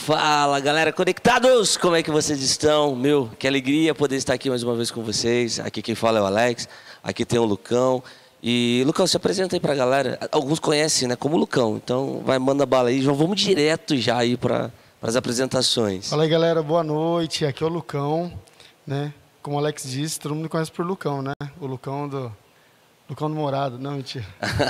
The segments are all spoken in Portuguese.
Fala, galera conectados, como é que vocês estão? Meu, que alegria poder estar aqui mais uma vez com vocês. Aqui quem fala é o Alex, aqui tem o Lucão. E, Lucão, se apresenta aí pra galera. Alguns conhecem, né, como Lucão, então manda bala aí. Já vamos direto já aí para as apresentações. Fala aí, galera, boa noite. Aqui é o Lucão, né? Como o Alex disse, todo mundo me conhece por Lucão, né? O Lucão do Morado, não, mentira.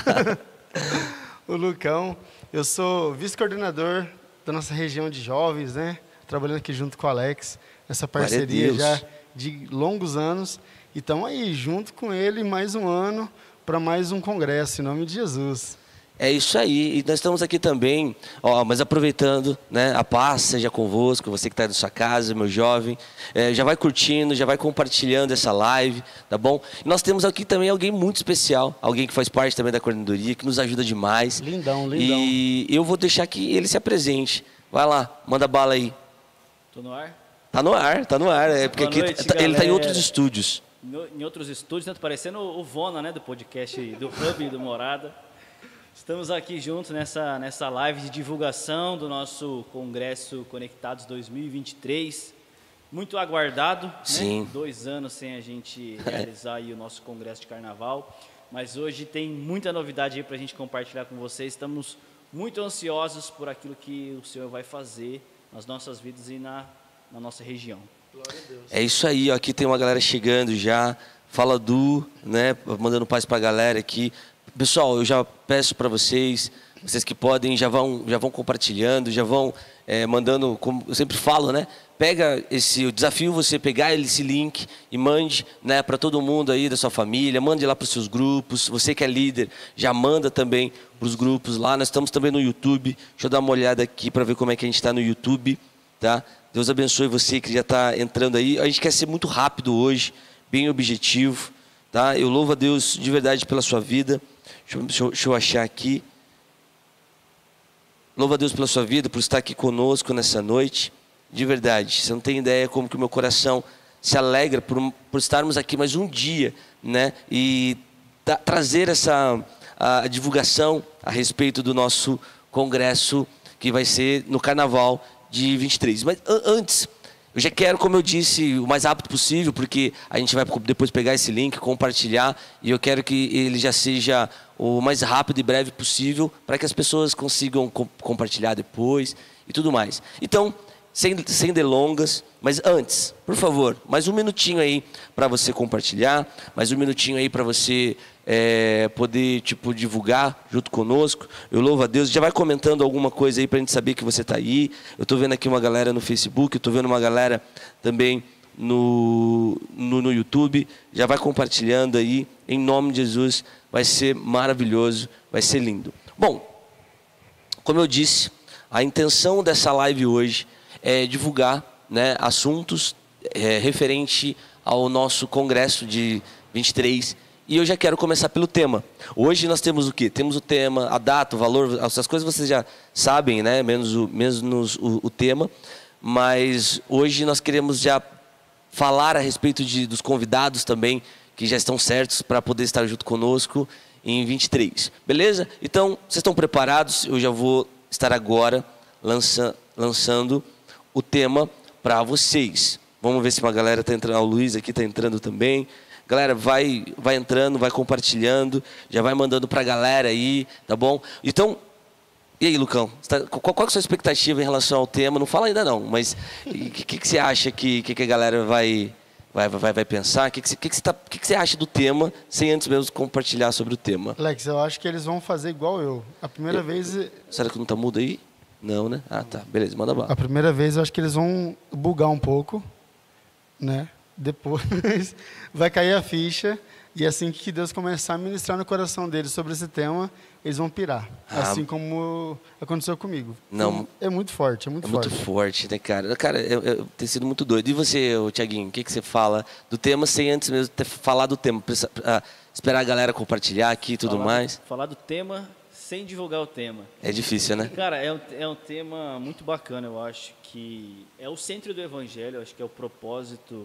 O Lucão, eu sou vice-coordenador da nossa região de jovens, né? Trabalhando aqui junto com o Alex, essa parceria já de longos anos. E estamos aí, junto com ele, mais um ano para mais um congresso, em nome de Jesus. É isso aí, e nós estamos aqui também, mas aproveitando, né, a paz seja convosco, você que está aí na sua casa, meu jovem, já vai curtindo, já vai compartilhando essa live, tá bom? E nós temos aqui também alguém muito especial, alguém que faz parte também da coordenadoria, que nos ajuda demais. Lindão, lindão. E eu vou deixar que ele se apresente. Vai lá, manda bala aí. Tô no ar? Tá no ar, porque Boa noite, ele está em outros estúdios. Em outros estúdios, né? Tô parecendo o Vona, né, do podcast do Hub do Morada. Estamos aqui juntos nessa live de divulgação do nosso Congresso Conectados 2023. Muito aguardado, Sim. Né? 2 anos sem a gente realizar aí o nosso Congresso de Carnaval. Mas hoje tem muita novidade aí para a gente compartilhar com vocês. Estamos muito ansiosos por aquilo que o Senhor vai fazer nas nossas vidas e na nossa região. Glória a Deus. É isso aí, ó, aqui tem uma galera chegando já. Fala Du, né, mandando paz pra galera aqui. Pessoal, eu já peço para vocês que podem, já vão compartilhando, já vão mandando, como eu sempre falo, né? Pega o desafio, você pegar esse link e mande, né, para todo mundo aí da sua família, mande lá para os seus grupos. Você que é líder, já manda também para os grupos lá. Nós estamos também no YouTube. Deixa eu dar uma olhada aqui para ver como é que a gente está no YouTube, tá? Deus abençoe você que já está entrando aí. A gente quer ser muito rápido hoje, bem objetivo, tá? Eu louvo a Deus de verdade pela sua vida. Deixa eu achar aqui. Louvo a Deus pela sua vida, por estar aqui conosco nessa noite. De verdade, você não tem ideia como que o meu coração se alegra por estarmos aqui mais um dia, né? E trazer a divulgação a respeito do nosso congresso que vai ser no Carnaval de 23. Mas antes, eu já quero, como eu disse, o mais rápido possível, porque a gente vai depois pegar esse link, compartilhar, e eu quero que ele já seja o mais rápido e breve possível, para que as pessoas consigam compartilhar depois e tudo mais. Então, sem delongas, mas antes, por favor, mais um minutinho aí para você compartilhar, mais um minutinho aí para você poder divulgar junto conosco. Eu louvo a Deus. Já vai comentando alguma coisa aí para a gente saber que você está aí. Eu estou vendo aqui uma galera no Facebook, eu estou vendo uma galera também no YouTube. Já vai compartilhando aí, em nome de Jesus. Vai ser maravilhoso, vai ser lindo. Bom, como eu disse, a intenção dessa live hoje é divulgar, né, assuntos referente ao nosso congresso de 23. E eu já quero começar pelo tema. Hoje nós temos o quê? Temos o tema, a data, o valor, essas coisas vocês já sabem, né? Menos o tema. Mas hoje nós queremos já falar a respeito dos convidados também, que já estão certos para poder estar junto conosco em 23. Beleza? Então, vocês estão preparados? Eu já vou estar agora lançando o tema para vocês. Vamos ver se uma galera está entrando. O Luiz aqui está entrando também. Galera, vai entrando, vai compartilhando, já vai mandando para a galera aí, tá bom? Então, e aí, Lucão? Qual é a sua expectativa em relação ao tema? Não fala ainda não, mas o que você acha que a galera vai pensar? O que você acha do tema, sem antes mesmo compartilhar sobre o tema? Alex, eu acho que eles vão fazer igual eu. A primeira vez... Será que não está mudo aí? Não, né? Ah, tá. Beleza, manda bala. A primeira vez eu acho que eles vão bugar um pouco, né? Depois vai cair a ficha e assim que Deus começar a ministrar no coração deles sobre esse tema, eles vão pirar. Assim como aconteceu comigo. Não, é muito forte, é muito forte. Muito forte, né, cara? Cara, tem sido muito doido. E você, Thiaguinho, o que você fala do tema sem antes mesmo ter falado do tema? Esperar a galera compartilhar aqui e tudo mais? Falar do tema sem divulgar o tema. É difícil, né? Cara, é um tema muito bacana, eu acho que é o centro do Evangelho, eu acho que é o propósito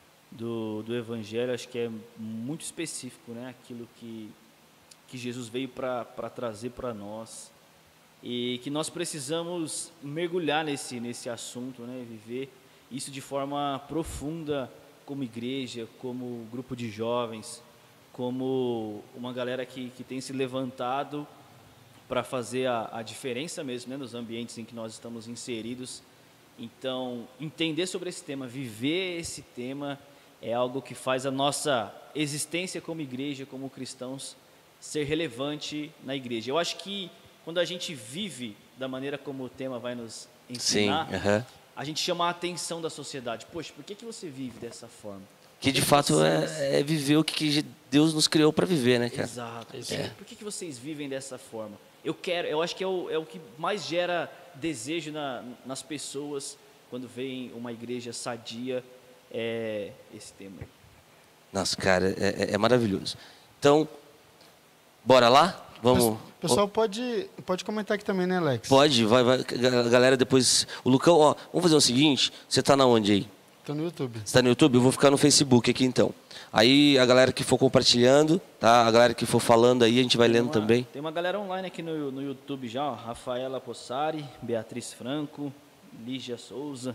do Evangelho, acho que é muito específico, né? Aquilo que Jesus veio para trazer para nós. e que nós precisamos mergulhar nesse assunto, né? Viver isso de forma profunda como igreja, como grupo de jovens, como uma galera que tem se levantado para fazer a diferença mesmo, né? Nos ambientes em que nós estamos inseridos. Então, entender sobre esse tema, viver esse tema, é algo que faz a nossa existência como igreja, como cristãos, ser relevante na igreja. Eu acho que quando a gente vive da maneira como o tema vai nos ensinar, a gente chama a atenção da sociedade. Poxa, por que você vive dessa forma? Que de fato é viver o que Deus nos criou para viver, né, cara? Exato. Por que vocês vivem dessa forma? Eu acho que é o que mais gera desejo nas pessoas quando veem uma igreja sadia, esse tema. Nossa, cara, é maravilhoso. Então, bora lá? Vamos. O pessoal pode comentar aqui também, né, Alex? Pode, vai. Galera, depois. O Lucão, ó, vamos fazer o seguinte: você tá na onde aí? Tô no YouTube. Você tá no YouTube? Eu vou ficar no Facebook aqui então. Aí a galera que for compartilhando, tá? A galera que for falando aí, a gente vai lendo também. Tem uma galera online aqui no YouTube já, ó. Rafaela Possari, Beatriz Franco, Lígia Souza.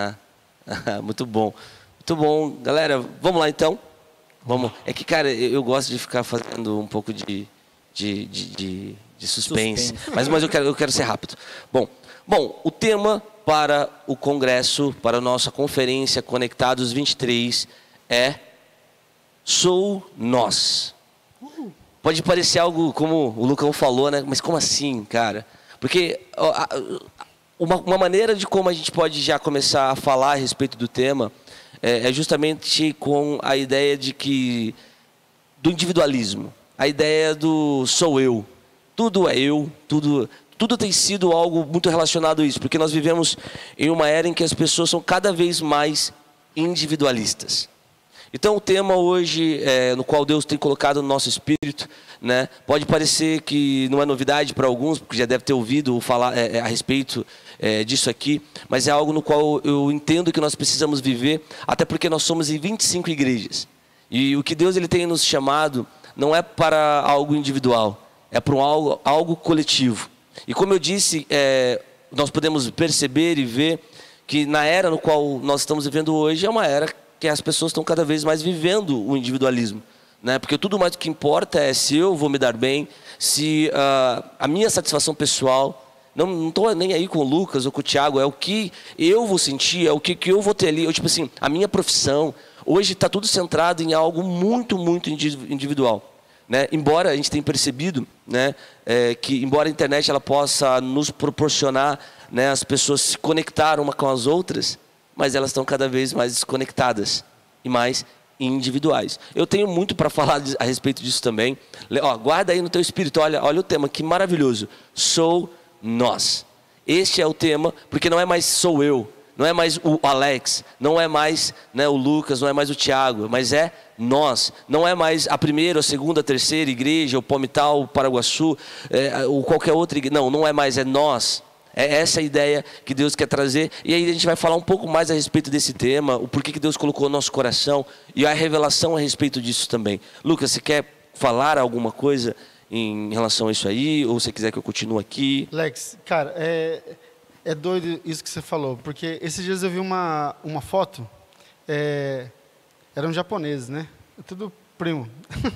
Muito bom. Muito bom. Galera, vamos lá então? Vamos. É que, cara, eu gosto de ficar fazendo um pouco de suspense. Mas eu quero ser rápido. Bom, o tema para o congresso, para a nossa conferência Conectados 23 é Sou Nós. Pode parecer algo como o Lucão falou, né? Mas como assim, cara? Porque uma maneira de como a gente pode já começar a falar a respeito do tema é justamente com a ideia do individualismo. A ideia do sou eu. Tudo é eu, tudo tem sido algo muito relacionado a isso, porque nós vivemos em uma era em que as pessoas são cada vez mais individualistas. Então o tema hoje, no qual Deus tem colocado no nosso espírito, né, pode parecer que não é novidade para alguns, porque já deve ter ouvido falar a respeito disso aqui, mas é algo no qual eu entendo que nós precisamos viver, até porque nós somos em 25 igrejas. E o que Deus ele tem nos chamado não é para algo individual, é para algo coletivo. E como eu disse, nós podemos perceber e ver que na era no qual nós estamos vivendo hoje é uma era que as pessoas estão cada vez mais vivendo o individualismo, né? Porque tudo mais que importa é se eu vou me dar bem, se a minha satisfação pessoal, não estou nem aí com o Lucas ou com o Thiago, é o que eu vou sentir, é o que eu vou ter ali, tipo assim, a minha profissão. Hoje está tudo centrado em algo muito, muito individual. Né? Embora a gente tenha percebido, né, que embora a internet ela possa nos proporcionar, né, as pessoas se conectar uma com as outras, mas elas estão cada vez mais desconectadas e mais individuais. Eu tenho muito para falar a respeito disso também. Guarda aí no teu espírito, olha o tema, que maravilhoso. Sou nós. Este é o tema, porque não é mais sou eu, não é mais o Alex, não é mais, né, o Lucas, não é mais o Thiago, mas é nós. Não é mais a primeira, a segunda, a terceira igreja, o Palmital, o Paraguaçu, ou qualquer outra igreja. Não é mais, é nós. É essa a ideia que Deus quer trazer. E aí a gente vai falar um pouco mais a respeito desse tema, o porquê que Deus colocou no nosso coração e a revelação a respeito disso também. Lucas, você quer falar alguma coisa em relação a isso aí? Ou você quiser que eu continue aqui? Lex, cara, é doido isso que você falou, porque esses dias eu vi uma foto, eram japoneses, né? Tudo primo.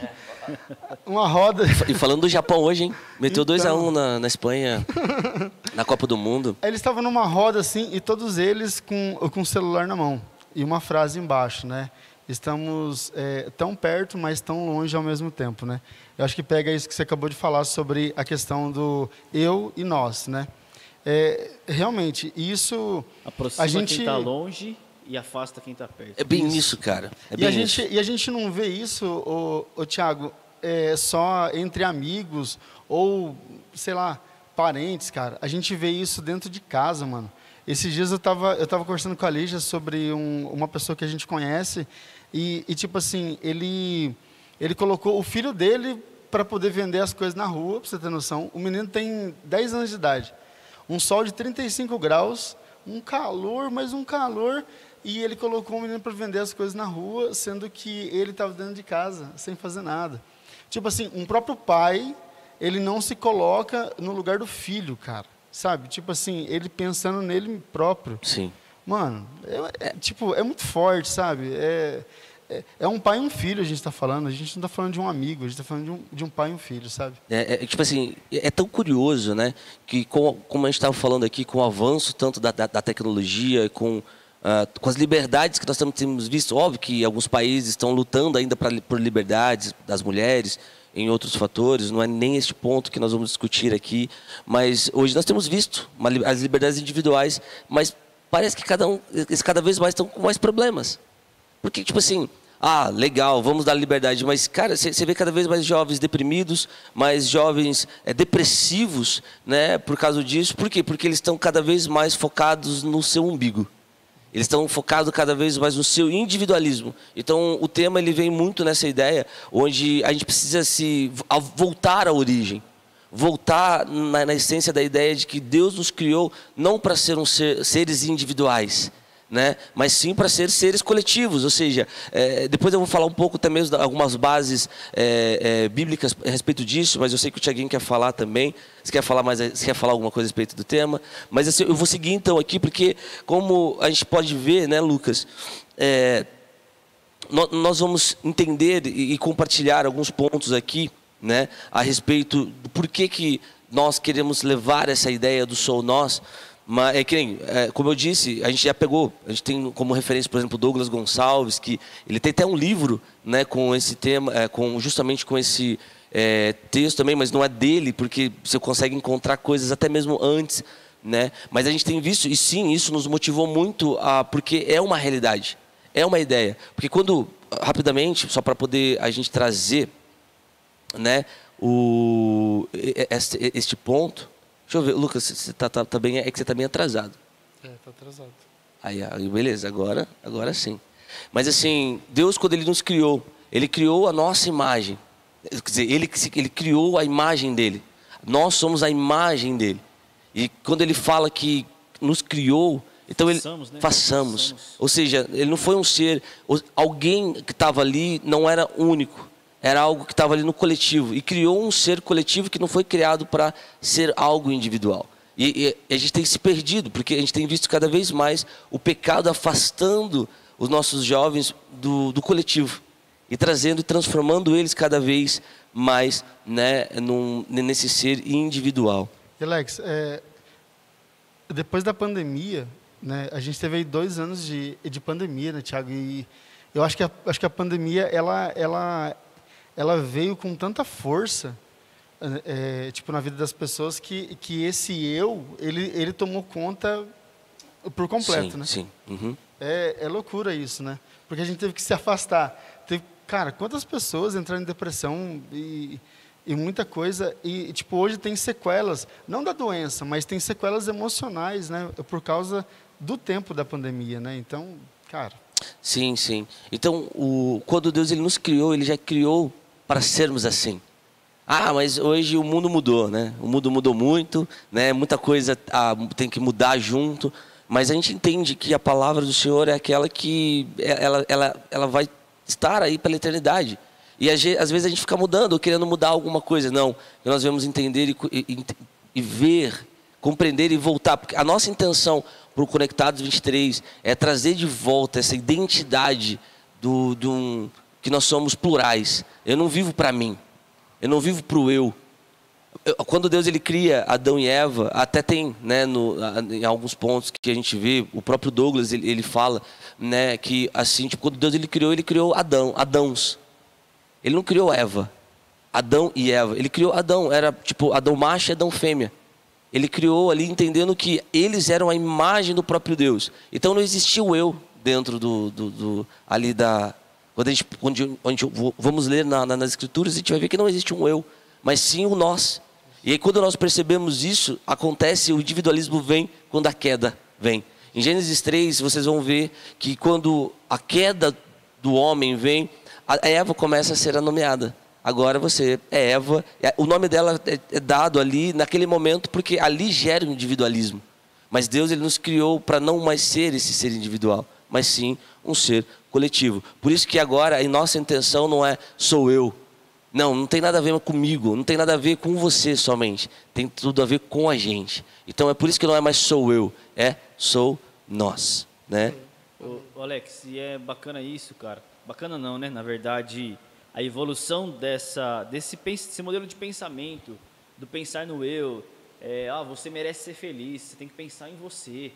Uma roda. E falando do Japão hoje, hein? Meteu 2-1 na Espanha, na Copa do Mundo. Eles estavam numa roda assim, e todos eles com o celular na mão. E uma frase embaixo, né? Estamos tão perto, mas tão longe ao mesmo tempo, né? Eu acho que pega isso que você acabou de falar sobre a questão do eu e nós, né? Realmente, isso... Aproxima quem está longe e afasta quem está perto. É bem isso, cara. É bem isso. E a gente não vê isso, Thiago, só entre amigos ou, sei lá, parentes, cara. A gente vê isso dentro de casa, mano. Esses dias eu tava conversando com a Lígia sobre uma pessoa que a gente conhece e tipo assim, ele colocou o filho dele para poder vender as coisas na rua, para você ter noção. O menino tem 10 anos de idade. Um sol de 35 graus, um calor, mas um calor, e ele colocou o menino para vender as coisas na rua, sendo que ele estava dentro de casa, sem fazer nada. Tipo assim, um próprio pai ele não se coloca no lugar do filho, cara. Sabe? Tipo assim, ele pensando nele próprio. Sim. Mano, tipo, é muito forte, sabe? É um pai e um filho a gente está falando. A gente não está falando de um amigo, a gente está falando de um pai e um filho, sabe? Tipo assim, é tão curioso, né? Que como a gente estava falando aqui, com o avanço tanto da tecnologia, com as liberdades que nós temos visto, óbvio que alguns países estão lutando ainda por liberdades das mulheres, em outros fatores, não é nem este ponto que nós vamos discutir aqui, mas hoje nós temos visto as liberdades individuais, mas parece que cada vez mais estão com mais problemas. Porque, tipo assim, legal, vamos dar liberdade, mas, cara, você vê cada vez mais jovens deprimidos, mais jovens depressivos, né, por causa disso. Por quê? Porque eles estão cada vez mais focados no seu umbigo. Eles estão focados cada vez mais no seu individualismo. Então, o tema ele vem muito nessa ideia, onde a gente precisa voltar à origem. Voltar na essência da ideia de que Deus nos criou não para ser seres individuais, né? Mas sim para ser seres coletivos. Ou seja, depois eu vou falar um pouco também de algumas bases bíblicas a respeito disso, mas eu sei que o Tiaguinho quer falar também. Você quer falar alguma coisa a respeito do tema? Mas assim, eu vou seguir então aqui, porque como a gente pode ver, né, Lucas, nós vamos entender e compartilhar alguns pontos aqui, né, a respeito do porquê que nós queremos levar essa ideia do sou nós. Mas como eu disse, a gente tem como referência, por exemplo, Douglas Gonçalves, que ele tem até um livro, né, com esse tema, justamente com esse texto também, mas não é dele, porque você consegue encontrar coisas até mesmo antes, né? Mas a gente tem visto, e sim, isso nos motivou muito, porque é uma realidade, é uma ideia. Porque rapidamente, só para poder a gente trazer, né, este ponto. Deixa eu ver, Lucas, você tá bem, é que você está bem atrasado. Tá atrasado. Aí, beleza, agora sim. Mas assim, Deus, quando Ele nos criou, Ele criou a nossa imagem. Quer dizer, Ele criou a imagem dEle. Nós somos a imagem dEle. E quando Ele fala que nos criou, então façamos. Ou seja, Ele não foi um ser, alguém que estava ali não era único. Era algo que estava ali no coletivo. E criou um ser coletivo que não foi criado para ser algo individual. E a gente tem se perdido, porque a gente tem visto cada vez mais o pecado afastando os nossos jovens do coletivo. E transformando eles cada vez mais, né, nesse ser individual. Alex, depois da pandemia, né, a gente teve aí 2 anos de pandemia, né, Thiago? E eu acho que a pandemia, ela veio com tanta força, tipo, na vida das pessoas, que esse ele tomou conta por completo, sim, né? Sim. Uhum. É loucura isso, né? Porque a gente teve que se afastar. Cara, quantas pessoas entraram em depressão e muita coisa, e tipo, hoje tem sequelas, não da doença, mas tem sequelas emocionais, né? Por causa do tempo da pandemia, né? Então, cara... Sim. Então, quando Deus ele nos criou, Ele já criou para sermos assim. Mas hoje o mundo mudou, né? O mundo mudou muito, né? Muita coisa tem que mudar junto. Mas a gente entende que a palavra do Senhor é aquela que ela vai estar aí pela eternidade. E às vezes a gente fica mudando, ou querendo mudar alguma coisa. Não, nós devemos entender e ver, compreender e voltar. Porque a nossa intenção para o Conectados 23 é trazer de volta essa identidade que nós somos plurais. Eu não vivo para mim. Eu não vivo para o eu. Quando Deus ele cria Adão e Eva, até tem, né, em alguns pontos que a gente vê, o próprio Douglas ele fala, né, que assim, tipo, quando Deus ele criou Adãos. Ele não criou Eva, Adão e Eva. Ele criou Adão, era tipo Adão macho e Adão fêmea. Ele criou ali entendendo que eles eram a imagem do próprio Deus. Então não existia o eu dentro ali da... Quando vamos ler nas Escrituras, a gente vai ver que não existe um eu, mas sim o nós. E aí quando nós percebemos isso, acontece, o individualismo vem quando a queda vem. Em Gênesis 3, vocês vão ver que quando a queda do homem vem, a Eva começa a ser nomeada. Agora você é Eva, o nome dela é dado ali naquele momento, porque ali gera o individualismo. Mas Deus ele nos criou para não mais ser esse ser individual, mas sim um ser coletivo. Por isso que agora a nossa intenção não é sou eu, Não tem nada a ver comigo, não tem nada a ver com você somente. Tem tudo a ver com a gente. Então é por isso que não é mais sou eu, sou nós, né? Ô Alex, e é bacana isso, cara. Bacana não, né? Na verdade, a evolução desse modelo de pensamento, do pensar no eu, você merece ser feliz, você tem que pensar em você.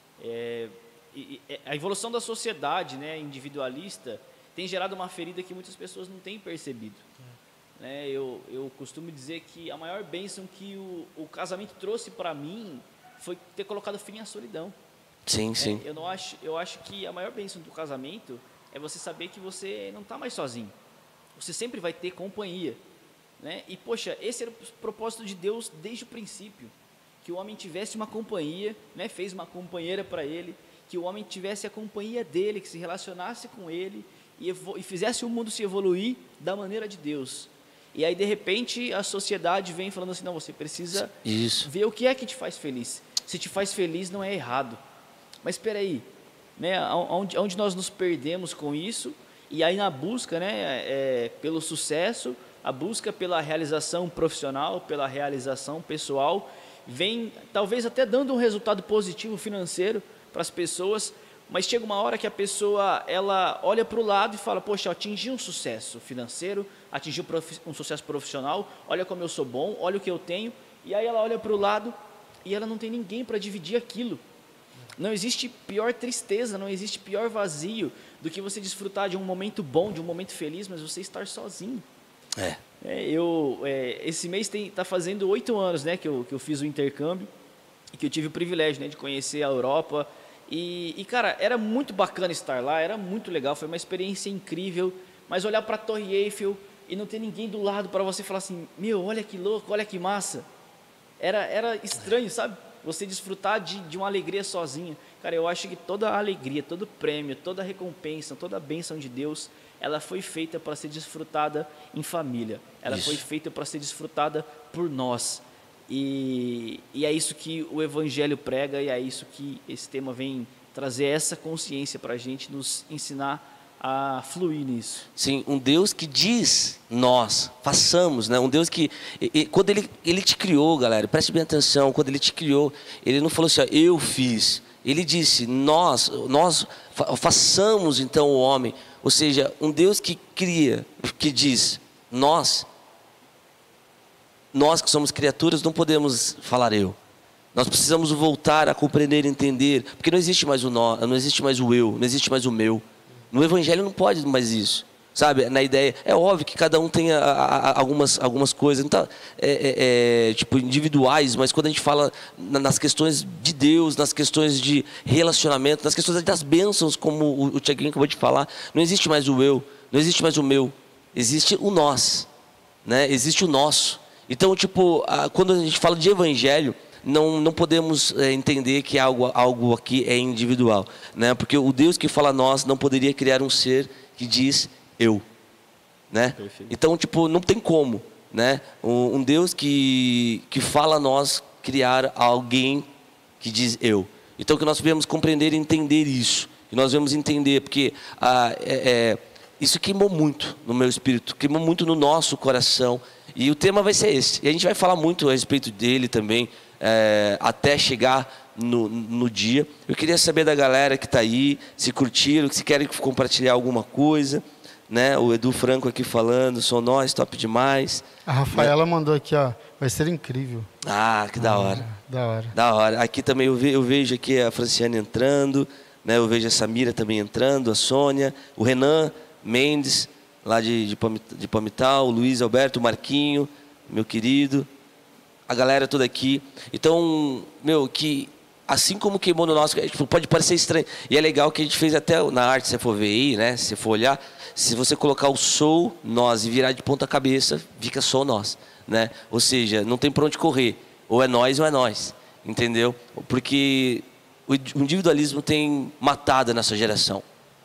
A evolução da sociedade, né, individualista, tem gerado uma ferida que muitas pessoas não têm percebido. Né? Eu costumo dizer que a maior bênção que o casamento trouxe para mim foi ter colocado fim à solidão. Sim. Eu acho que a maior bênção do casamento é você saber que você não está mais sozinho. Você sempre vai ter companhia. Né? E, poxa, esse era o propósito de Deus desde o princípio. Que o homem tivesse uma companhia, né? Fez uma companheira para ele, que o homem tivesse a companhia dele, que se relacionasse com ele e fizesse o mundo se evoluir da maneira de Deus. E aí, de repente, a sociedade vem falando assim, não, você precisa ver o que é que te faz feliz. Se te faz feliz, não é errado. Mas espera aí, né? Onde nós nos perdemos com isso, e aí na busca, né, pelo sucesso, a busca pela realização profissional, pela realização pessoal, vem talvez até dando um resultado positivo financeiro para as pessoas, mas chega uma hora que a pessoa ela olha para o lado e fala, poxa, eu atingi um sucesso financeiro, atingi um sucesso profissional, olha como eu sou bom, olha o que eu tenho, e aí ela olha para o lado e ela não tem ninguém para dividir aquilo. Não existe pior tristeza, não existe pior vazio do que você desfrutar de um momento bom, de um momento feliz, mas você estar sozinho. Esse mês está fazendo 8 anos, né, que eu fiz o intercâmbio e que eu tive o privilégio, né, de conhecer a Europa. E, cara, era muito bacana estar lá, era muito legal, foi uma experiência incrível. Mas olhar para a Torre Eiffel e não ter ninguém do lado para você falar assim, meu, olha que louco, olha que massa. Era estranho, sabe? Você desfrutar de uma alegria sozinha. Cara, eu acho que toda a alegria, todo prêmio, toda a recompensa, toda a bênção de Deus, ela foi feita para ser desfrutada em família. Ela foi feita para ser desfrutada por nós. E é isso que o Evangelho prega, e é isso que esse tema vem trazer, essa consciência para a gente, nos ensinar a fluir nisso. Sim, um Deus que diz nós, façamos, né? Um Deus que, quando ele te criou, galera, preste bem atenção, quando ele te criou, ele não falou assim, ó, eu fiz. Ele disse, nós façamos então o homem. Ou seja, um Deus que cria, que diz, nós que somos criaturas não podemos falar eu. Nós precisamos voltar a compreender e entender, porque não existe mais o nós, não existe mais o eu, não existe mais o meu. No Evangelho não pode mais isso, sabe? Na ideia, é óbvio que cada um tem algumas coisas, então, tipo individuais, mas quando a gente fala nas questões de Deus, nas questões de relacionamento, nas questões das bênçãos, como o Tiaguinho acabou de falar, não existe mais o eu, não existe mais o meu, existe o nós, né? Existe o nosso. Então, tipo, quando a gente fala de Evangelho, não podemos entender que algo aqui é individual, né? Porque o Deus que fala nós não poderia criar um ser que diz eu, né? Perfeito. Então, tipo, não tem como, né? Um Deus que fala nós criar alguém que diz eu. Então, que nós devemos compreender e entender isso, que nós devemos entender, porque isso queimou muito no meu espírito, queimou muito no nosso coração, e o tema vai ser esse. E a gente vai falar muito a respeito dele também, até chegar no dia. Eu queria saber da galera que está aí, se curtiram, se querem compartilhar alguma coisa, né? O Edu Franco aqui falando, sou nós, top demais. A Rafaela mandou aqui, ó, vai ser incrível. Ah, que da hora. Da hora. Da hora. Aqui também eu vejo aqui a Franciane entrando, né? Eu vejo a Samira também entrando, a Sônia, o Renan Mendes, lá de Palmital, o Luiz Alberto, o Marquinho, meu querido, a galera toda aqui. Então, meu, que assim como queimou no nosso, tipo, pode parecer estranho, e é legal que a gente fez até na arte, se você for ver aí, né, se você for olhar, se você colocar o sou nós e virar de ponta cabeça, fica sou nós, né? Ou seja, não tem pra onde correr, ou é nós, entendeu? Porque o individualismo tem matado a nossa geração.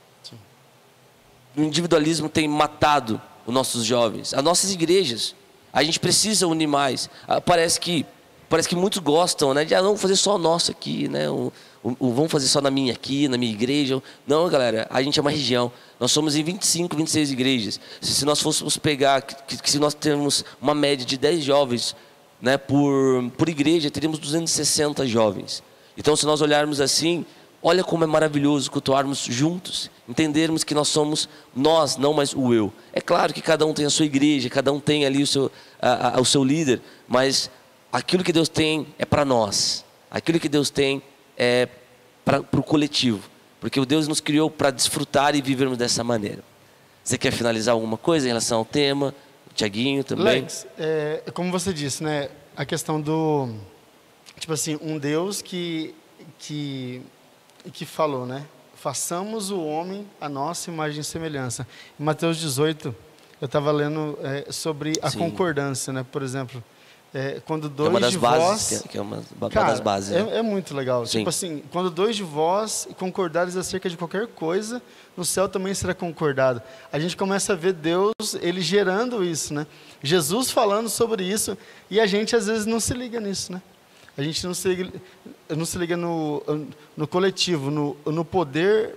O individualismo tem matado os nossos jovens, as nossas igrejas. A gente precisa unir mais. Parece que parece que muitos gostam, né? De, vamos fazer só o nosso aqui, né? Vamos fazer só na minha aqui, na minha igreja. Não, galera, a gente é uma região. Nós somos em 25, 26 igrejas. Se nós fôssemos pegar, se nós temos uma média de 10 jovens, né, por igreja, teríamos 260 jovens. Então, se nós olharmos assim, olha como é maravilhoso cultuarmos juntos, entendermos que nós somos nós, não mais o eu. É claro que cada um tem a sua igreja, cada um tem ali o seu líder, mas aquilo que Deus tem é para nós. Aquilo que Deus tem é para o coletivo. Porque o Deus nos criou para desfrutar e vivermos dessa maneira. Você quer finalizar alguma coisa em relação ao tema? Tiaguinho também? Lex, como você disse, né? A questão do... Tipo assim, um Deus que falou, né? Façamos o homem a nossa imagem e semelhança. Em Mateus 18, eu estava lendo sobre a concordância, né? Por exemplo, quando dois é uma das de bases, vós... que é uma Cara, das bases. Né? É muito legal. Sim. Tipo assim, quando dois de vós concordares acerca de qualquer coisa, no céu também será concordado. A gente começa a ver Deus, Ele gerando isso, né? Jesus falando sobre isso, e a gente às vezes não se liga nisso, né? A gente não se liga no coletivo, no poder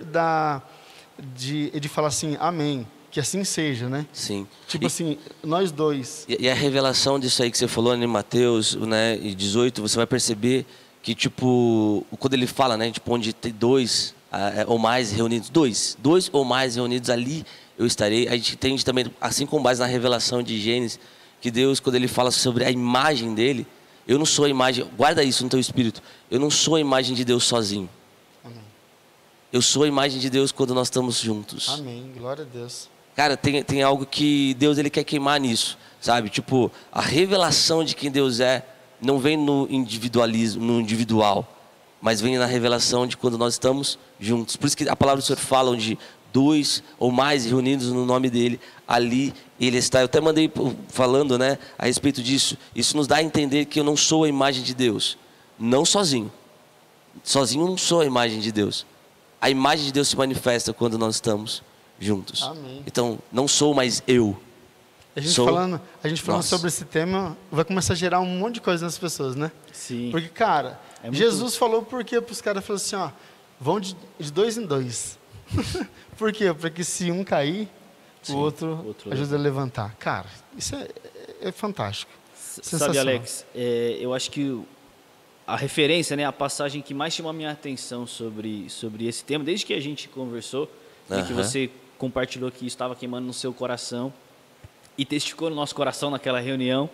de falar assim, amém, que assim seja, né? Sim. Tipo assim, nós dois. E a revelação disso aí que você falou em Mateus, né, 18, você vai perceber que, tipo, quando ele fala, né, tipo, onde tem dois ou mais reunidos, dois ou mais reunidos, ali eu estarei. A gente entende também, assim com base na revelação de Gênesis, que Deus, quando ele fala sobre a imagem dele, eu não sou a imagem, guarda isso no teu espírito, eu não sou a imagem de Deus sozinho. Amém. Eu sou a imagem de Deus quando nós estamos juntos. Amém, glória a Deus. Cara, tem algo que Deus ele quer queimar nisso, sabe? Tipo, a revelação de quem Deus não vem no individualismo, no individual, mas vem na revelação de quando nós estamos juntos. Por isso que a palavra do Senhor fala onde dois ou mais reunidos no nome dele, ali ele está. Eu até mandei falando, né, a respeito disso. Isso nos dá a entender que eu não sou a imagem de Deus, não sozinho. Sozinho eu não sou a imagem de Deus. A imagem de Deus se manifesta quando nós estamos juntos. Amém. Então, não sou mais eu. A gente falando sobre esse tema, vai começar a gerar um monte de coisa nas pessoas, né? Sim. Porque, cara, Jesus falou por quê para os caras? Falou assim, ó, vão de dois em dois. Por quê? Porque se um cair, o outro ajuda a levantar. Cara, isso é fantástico. Sabe, Alex, eu acho que a referência, né, a passagem que mais chamou a minha atenção sobre esse tema, desde que a gente conversou, e que você compartilhou que estava queimando no seu coração e testificou no nosso coração naquela reunião,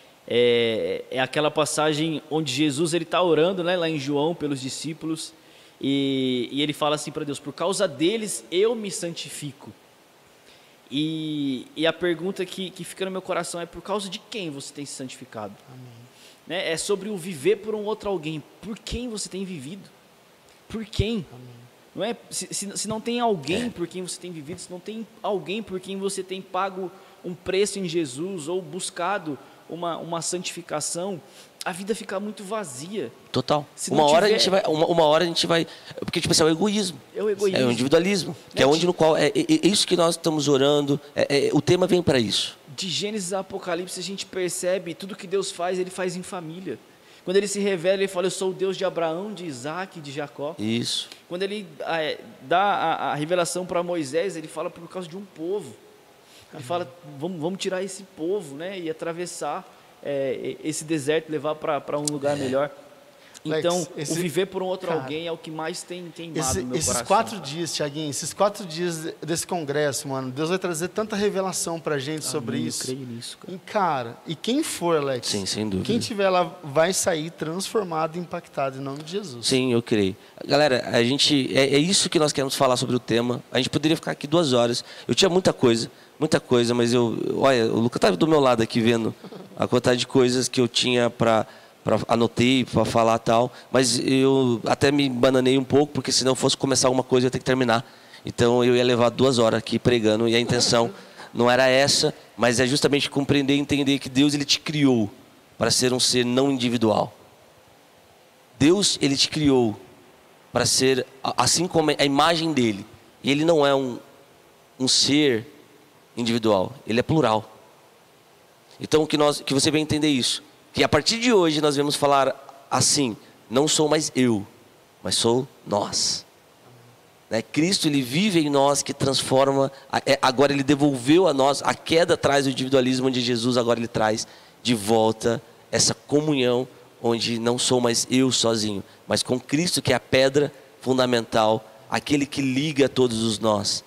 é aquela passagem onde Jesus está orando, né, lá em João pelos discípulos, e ele fala assim para Deus, por causa deles eu me santifico. E a pergunta que fica no meu coração é, por causa de quem você tem se santificado? Amém. Né? É sobre o viver por um outro alguém. Por quem você tem vivido? Por quem? Amém. Não é? Se não tem alguém por quem você tem vivido, se não tem alguém por quem você tem pago um preço em Jesus ou buscado uma santificação, a vida fica muito vazia. Total. Uma hora a gente vai, porque tipo assim, é o egoísmo. É o egoísmo. É o individualismo, que é onde no qual é isso que nós estamos orando. O tema vem para isso. De Gênesis a Apocalipse a gente percebe tudo que Deus faz, Ele faz em família. Quando Ele se revela, Ele fala, eu sou o Deus de Abraão, de Isaac, de Jacó. Isso. Quando Ele dá a revelação para Moisés, Ele fala por causa de um povo. Ele fala, vamos tirar esse povo, né, e atravessar esse deserto, levar para um lugar melhor. Então, Lex, o viver por um outro alguém é o que mais tem queimado no meu coração. Esses 4 dias, Tiaguinho, esses 4 dias desse congresso, mano, Deus vai trazer tanta revelação pra gente sobre isso. Eu creio nisso, cara. E quem for, Alex, sim, sem dúvida. Quem tiver lá vai sair transformado e impactado em nome de Jesus. Sim, eu creio. Galera, a gente é isso que nós queremos falar sobre o tema. A gente poderia ficar aqui 2 horas. Eu tinha muita coisa, mas olha, o Lucas estava do meu lado aqui vendo a quantidade de coisas que eu tinha anotei para falar tal, mas eu até me bananei um pouco, porque se não fosse começar alguma coisa eu ia ter que terminar. Então eu ia levar 2 horas aqui pregando, e a intenção não era essa, mas é justamente compreender e entender que Deus ele te criou para ser um ser não individual. Deus ele te criou para ser assim como a imagem dele, e ele não é um ser individual, ele é plural. Então que você vai entender isso, Que a partir de hoje nós vamos falar assim: não sou mais eu, mas sou nós. Né? Cristo, ele vive em nós, que transforma. Agora ele devolveu a nós. A queda traz o individualismo, onde Jesus agora ele traz de volta essa comunhão, onde não sou mais eu sozinho, mas com Cristo, que é a pedra fundamental, aquele que liga todos os nós,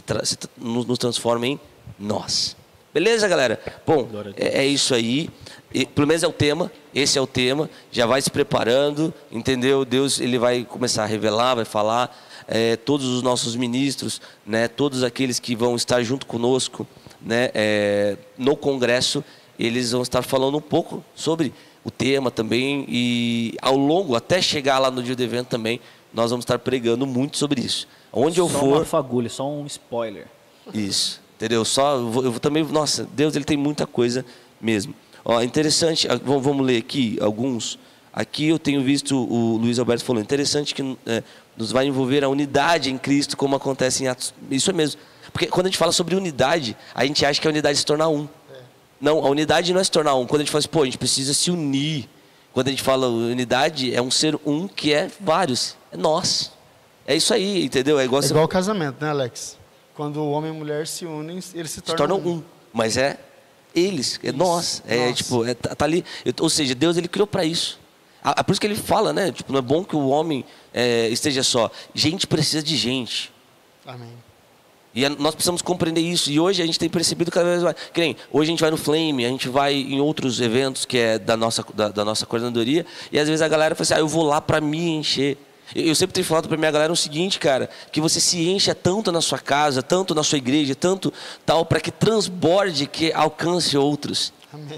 nos transforma em nós. Beleza, galera? Bom, é isso aí. Pelo menos é o tema. Esse é o tema. Já vai se preparando, entendeu? Deus, ele vai começar a revelar, vai falar. Todos os nossos ministros, né? Todos aqueles que vão estar junto conosco, né? No congresso, eles vão estar falando um pouco sobre o tema também. E ao longo, até chegar lá no dia do evento também, nós vamos estar pregando muito sobre isso. Onde eu for... Só uma fagulha, só um spoiler. Isso, entendeu? Eu também... Nossa, Deus, ele tem muita coisa mesmo. Ó, interessante, vamos ler aqui alguns. Aqui eu tenho visto o Luiz Alberto falando, interessante que nos vai envolver a unidade em Cristo, como acontece em Atos. Isso é mesmo. Porque quando a gente fala sobre unidade, a gente acha que a unidade se torna um. Não, a unidade não é se tornar um. Quando a gente fala assim, pô, a gente precisa se unir. Quando a gente fala unidade, é um ser um que é vários. É nós. É isso aí, entendeu? É igual o casamento, né, Alex? Quando o homem e a mulher se unem, eles se tornam um. Mas é eles, é nós. Tipo, tá ali. Ou seja, Deus, ele criou para isso. Por isso que ele fala, né? Tipo, não é bom que o homem esteja só. Gente precisa de gente. Amém. E nós precisamos compreender isso. E hoje a gente tem percebido cada vez mais. Que nem, hoje a gente vai no Flame, a gente vai em outros eventos que é da nossa coordenadoria. E às vezes a galera fala assim, eu vou lá para me encher. Eu sempre tenho falado para minha galera o seguinte, cara, que você se encha tanto na sua casa, tanto na sua igreja, tanto tal, para que transborde, que alcance outros.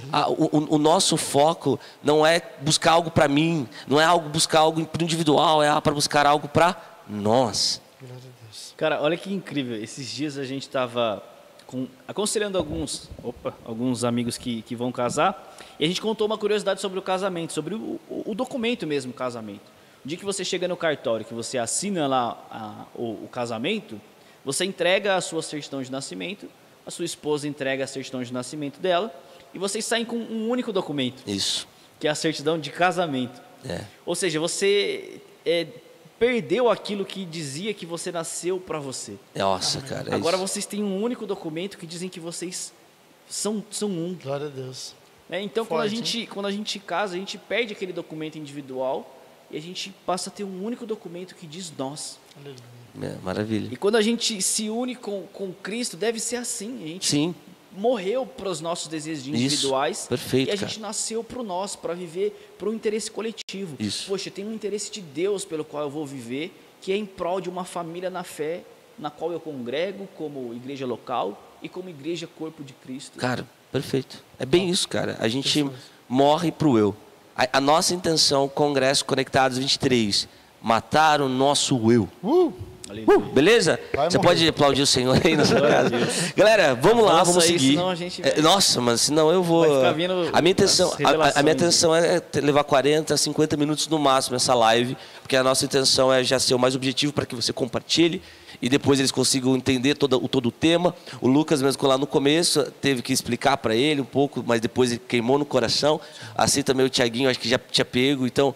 O nosso foco não é buscar algo para mim, não é buscar algo para o individual, é para buscar algo para nós. Cara, olha que incrível. Esses dias a gente estava aconselhando alguns amigos que vão casar, e a gente contou uma curiosidade sobre o casamento, sobre o documento mesmo, o casamento. O dia que você chega no cartório, que você assina lá o casamento, você entrega a sua certidão de nascimento, a sua esposa entrega a certidão de nascimento dela, e vocês saem com um único documento. Isso. Que é a certidão de casamento. Ou seja, você perdeu aquilo que dizia que você nasceu para você. Nossa, cara. Agora vocês têm um único documento que dizem que vocês são um. Glória a Deus. Então, quando a gente casa, a gente perde aquele documento individual e a gente passa a ter um único documento que diz nós. Maravilha. E quando a gente se une com Cristo, deve ser assim. A gente morreu para os nossos desejos individuais. Isso. Perfeito, e a gente nasceu para o nosso, para viver para o interesse coletivo. Isso. Poxa, tem um interesse de Deus pelo qual eu vou viver, que é em prol de uma família na fé, na qual eu congrego como igreja local e como igreja corpo de Cristo. Cara, perfeito. É bem isso, cara. A gente morre pro eu. A nossa intenção, Congresso Conectados 23, matar o nosso eu. Beleza? Você pode aplaudir o Senhor aí na sua casa. Galera, vamos lá, vamos seguir. Senão a gente nossa, mas senão eu vou... A minha intenção é levar 40, 50 minutos no máximo essa live, porque a nossa intenção é já ser o mais objetivo para que você compartilhe e depois eles consigam entender todo o tema. O Lucas mesmo lá no começo teve que explicar para ele um pouco, mas depois ele queimou no coração. Assim também o Tiaguinho, acho que já tinha pego. Então,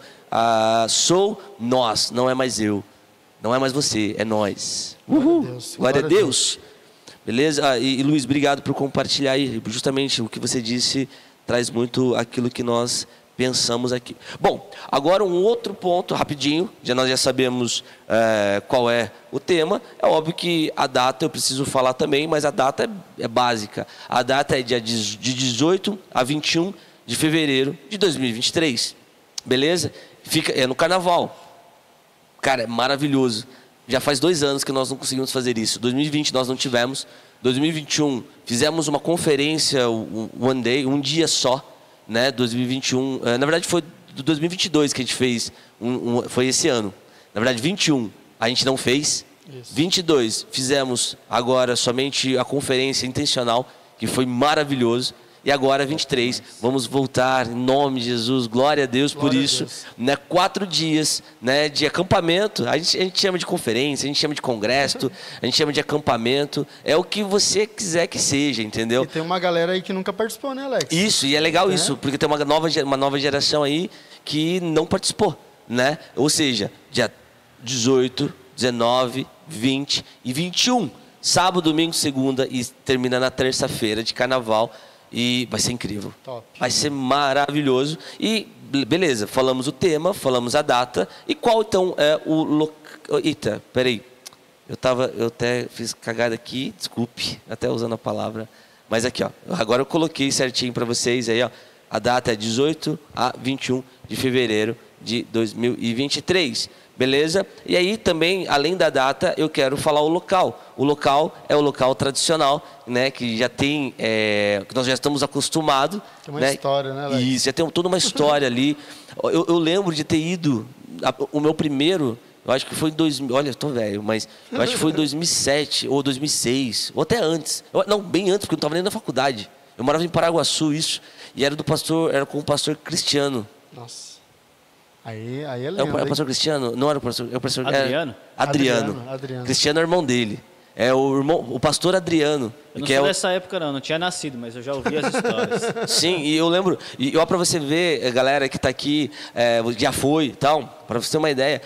sou nós, não é mais eu. Não é mais você, é nós. Glória a Deus. Beleza? E Luiz, obrigado por compartilhar aí. Justamente o que você disse traz muito aquilo que nós pensamos aqui. Bom, agora um outro ponto, rapidinho. Nós já sabemos qual é o tema. É óbvio que a data eu preciso falar também, mas a data é básica. A data é de 18 a 21 de fevereiro de 2023. Beleza? É no Carnaval. Cara, é maravilhoso. Já faz 2 anos que nós não conseguimos fazer isso. 2020 nós não tivemos. 2021 fizemos uma conferência, um dia só, né? 2021, na verdade foi 2022 que a gente fez, foi esse ano. Na verdade 21 a gente não fez. Isso. 22 fizemos agora somente a conferência intencional, que foi maravilhoso. E agora 23, vamos voltar em nome de Jesus, glória a Deus por Glória a isso. Deus. Né, 4 dias, né, de acampamento, a gente chama de conferência, a gente chama de congresso, a gente chama de acampamento, é o que você quiser que seja, entendeu? E tem uma galera aí que nunca participou, né, Alex? Isso, e é legal isso, porque tem uma nova geração aí que não participou, né? Ou seja, dia 18, 19, 20 e 21, sábado, domingo, segunda e termina na terça-feira de carnaval. E vai ser incrível. Top. Vai ser maravilhoso. E beleza, falamos o tema, falamos a data. E qual então é o local? Eita, peraí. Eu até fiz cagada aqui, desculpe, até usando a palavra. Mas aqui, ó. Agora eu coloquei certinho para vocês aí, ó. A data é 18 a 21 de fevereiro de 2023. Beleza? E aí também, além da data, eu quero falar o local. O local é o local tradicional, né? Que já tem, que nós já estamos acostumados. Tem uma história, né, Alex? Isso, já tem toda uma história ali. Eu lembro de ter ido, o meu primeiro, eu acho que foi em 2000, olha, eu tô velho, mas eu acho que foi em 2007 ou 2006, ou até antes. Não, bem antes, porque eu não estava nem na faculdade. Eu morava em Paraguaçu, isso, e era com o pastor Cristiano. Nossa. Aí é É lenda, o pastor Cristiano? Não era o pastor. É o pastor Adriano? Adriano. Cristiano é o irmão dele. É o pastor Adriano. Eu não que sou é dessa época, não tinha nascido, mas eu já ouvi as histórias. Sim, e eu lembro. E ó, pra você ver, galera que tá aqui, já foi e tal, pra você ter uma ideia,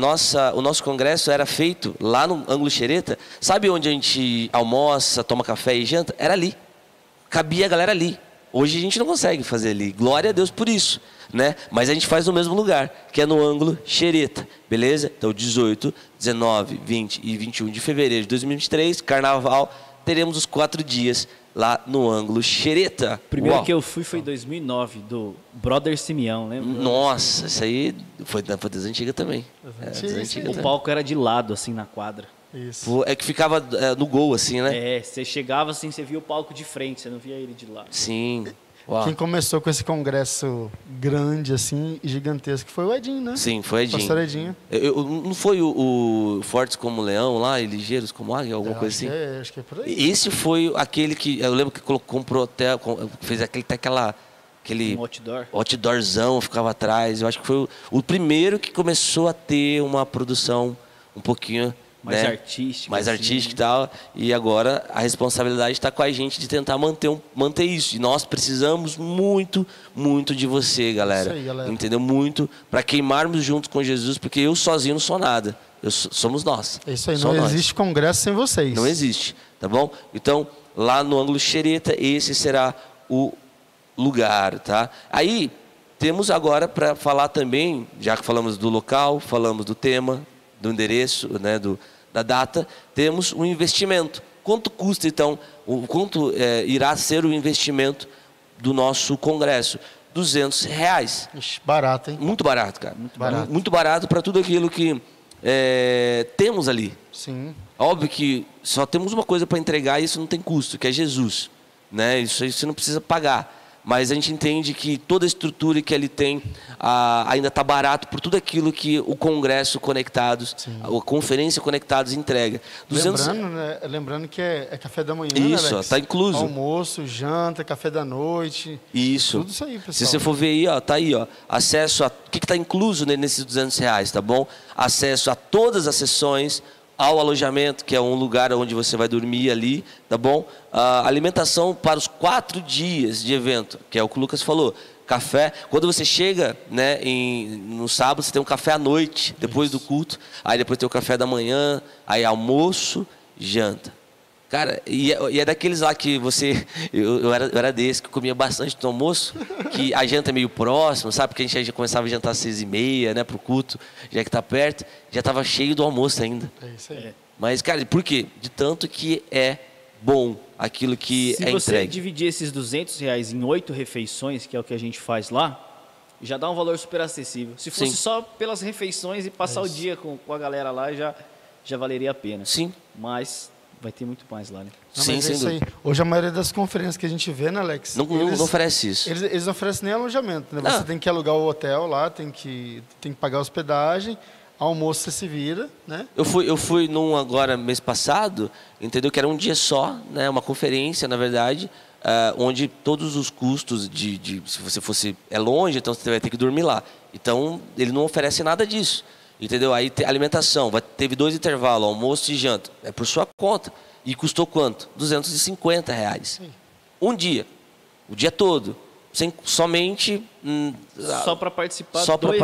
o nosso congresso era feito lá no Ângulo Xereta. Sabe onde a gente almoça, toma café e janta? Era ali. Cabia a galera ali. Hoje a gente não consegue fazer ali. Glória a Deus por isso, né? Mas a gente faz no mesmo lugar, que é no Ângulo Xereta, beleza? Então 18, 19, 20 e 21 de fevereiro de 2023, carnaval, teremos os 4 dias lá no Ângulo Xereta. Primeiro Uau. que eu fui foi em 2009, do Brother Simeão, lembra? Nossa, isso aí foi das antigas também. Das antigas. antigas O também. palco era de lado, assim, na quadra. Isso. Pô, é que ficava no gol, assim, né? Você chegava assim, você via o palco de frente, você não via ele de lado. Sim. Uau. Quem começou com esse congresso grande, assim, e gigantesco, foi o Edinho, né? Sim, foi Edinho. Pastor Edinho. Não foi o Fortes como Leão lá, e Ligeiros como Águia, alguma coisa assim? Acho que é por aí. Esse foi aquele que, eu lembro que comprou até, fez aquele Um outdoor. outdoorzão, ficava atrás. Eu acho que foi o primeiro que começou a ter uma produção um pouquinho Mais né, artística. mais assim, artística e né? tal. E agora a responsabilidade está com a gente de tentar manter isso. E nós precisamos muito, muito de você, galera. Isso aí, galera. Entendeu? Muito para queimarmos juntos com Jesus, porque eu sozinho não sou nada. Somos nós. É isso aí, Só não nós. existe congresso sem vocês. Não existe, tá bom? Então, lá no Ângulo Xereta, esse será o lugar, tá? Aí, temos agora para falar também, já que falamos do local, falamos do tema, do endereço, né, da data, temos um investimento. Quanto custa, então, quanto irá ser o investimento do nosso congresso? R$200. Ixi, barato, hein? Muito barato, cara. barato. Muito barato para tudo aquilo que temos ali. Sim. Óbvio que só temos uma coisa para entregar e isso não tem custo, que é Jesus, né? Isso aí você não precisa pagar. Mas a gente entende que toda a estrutura que ele tem ainda está barato por tudo aquilo que o Congresso Conectados, a Conferência Conectados entrega. Lembrando que é café da manhã, Isso, né, está incluso. Almoço, janta, café da noite. Isso. Tudo isso aí, pessoal. Se você for ver aí, ó, tá aí, ó, acesso a... O que está incluso nesses R$200, tá bom? Acesso a todas as sessões, ao alojamento, que é um lugar onde você vai dormir ali, tá bom? Alimentação para os 4 dias de evento, que é o que o Lucas falou. Café, quando você chega, né, no sábado, você tem um café à noite, depois do culto. Aí depois tem o café da manhã, aí almoço, janta. Cara, e é daqueles lá que você... Eu era desse, que comia bastante no almoço, que a janta é meio próxima, sabe? Porque a gente já começava a jantar às 6h30, né, pro culto, já que tá perto, já tava cheio do almoço ainda. É isso aí. Mas, cara, por quê? De tanto que é bom aquilo que Se é você entregue. dividir esses R$200 em 8 refeições, que é o que a gente faz lá, já dá um valor super acessível. Se fosse Sim. só pelas refeições e passar o dia com a galera lá, já valeria a pena. Sim. Mas vai ter muito mais lá, né? Não, Sim, mas é sem isso aí. dúvida. Hoje a maioria das conferências que a gente vê, né, Alex? Não oferece isso. Eles não oferecem nem alojamento, né? Você Ah. tem que alugar o hotel lá, tem que pagar a hospedagem, almoço você se vira, né? Eu fui num agora mês passado, entendeu? Que era um dia só, né? Uma conferência, na verdade, onde todos os custos se você fosse longe, então você vai ter que dormir lá. Então ele não oferece nada disso, entendeu? Aí alimentação, teve 2 intervalos, almoço e janta, é por sua conta. E custou quanto? R$250. Sim. Um dia, o dia todo, somente só para participar,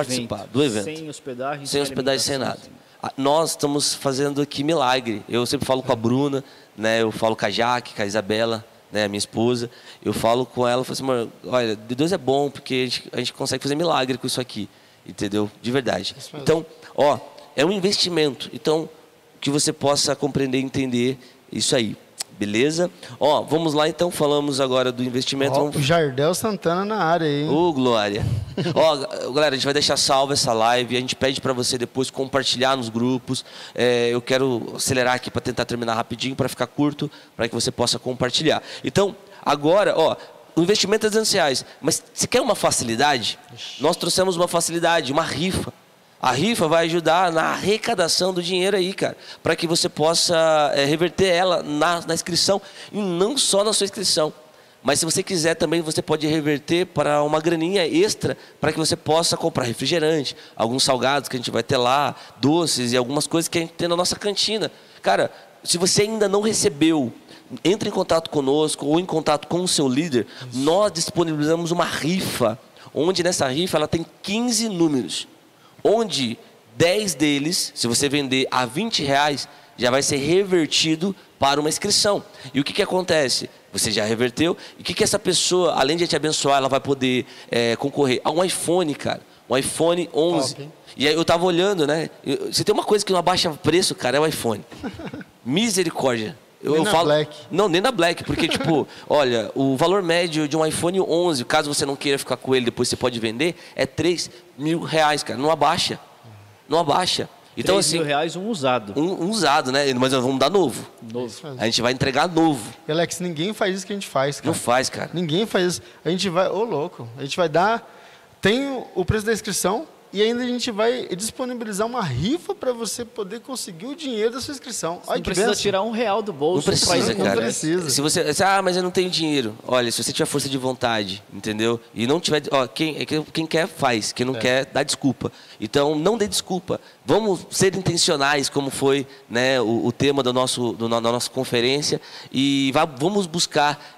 do evento, sem hospedagem, sem nada. Nós estamos fazendo aqui milagre. Eu sempre falo com a Bruna, né? Eu falo com a Jaque, com a Isabela, né? A minha esposa. Eu falo com ela, eu falo assim, amor, olha, de Deus é bom porque a gente consegue fazer milagre com isso aqui, entendeu? De verdade. Então, é um investimento. Então, que você possa compreender e entender isso aí. Beleza? Vamos lá então, falamos agora do investimento. O Jardel Santana na área aí, hein? Glória. Galera, a gente vai deixar salva essa live. A gente pede para você depois compartilhar nos grupos. Eu quero acelerar aqui para tentar terminar rapidinho, para ficar curto, para que você possa compartilhar. Então, agora, o investimento é R$200. Mas se quer uma facilidade, nós trouxemos uma facilidade, uma rifa. A rifa vai ajudar na arrecadação do dinheiro aí, cara, para que você possa reverter ela na inscrição, e não só na sua inscrição. Mas se você quiser também, você pode reverter para uma graninha extra, para que você possa comprar refrigerante, alguns salgados que a gente vai ter lá, doces e algumas coisas que a gente tem na nossa cantina. Cara, se você ainda não recebeu, entre em contato conosco ou em contato com o seu líder. Nós disponibilizamos uma rifa, onde nessa rifa ela tem 15 números. Onde 10 deles, se você vender a R$20, já vai ser revertido para uma inscrição. E o que acontece? Você já reverteu. E o que essa pessoa, além de te abençoar, ela vai poder concorrer a um iPhone, cara. Um iPhone 11. Top, e aí eu tava olhando, né? Se tem uma coisa que não abaixa preço, cara, é o iPhone. Misericórdia. Nem na Black. Não, nem na Black, porque tipo, olha, o valor médio de um iPhone 11, caso você não queira ficar com ele, depois você pode vender, é R$3.000, cara, não abaixa. Não abaixa. Então, assim, R$3.000 um usado. Um usado, né? Mas nós vamos dar novo. A gente vai entregar novo. E Alex, ninguém faz isso que a gente faz, cara. Não faz, cara. Ninguém faz isso. A gente vai, louco, a gente vai dar, tem o preço da inscrição, e ainda a gente vai disponibilizar uma rifa para você poder conseguir o dinheiro da sua inscrição. Não precisa tirar R$1 do bolso. Não precisa, cara. Não precisa. Se você, mas eu não tenho dinheiro. Olha, se você tiver força de vontade, entendeu? E não tiver, quem quer faz, quem não quer dá desculpa. Então não dê desculpa. Vamos ser intencionais, como foi, né, o tema da nossa conferência, e vamos buscar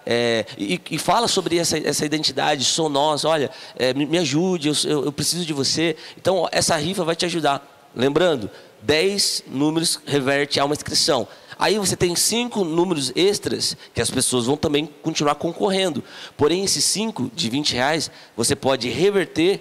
e fala sobre essa identidade. Sou nós. Olha, me ajude. Eu preciso de você. Então, essa rifa vai te ajudar. Lembrando, 10 números reverte a uma inscrição. Aí você tem 5 números extras que as pessoas vão também continuar concorrendo. Porém, esses 5 de R$20, você pode reverter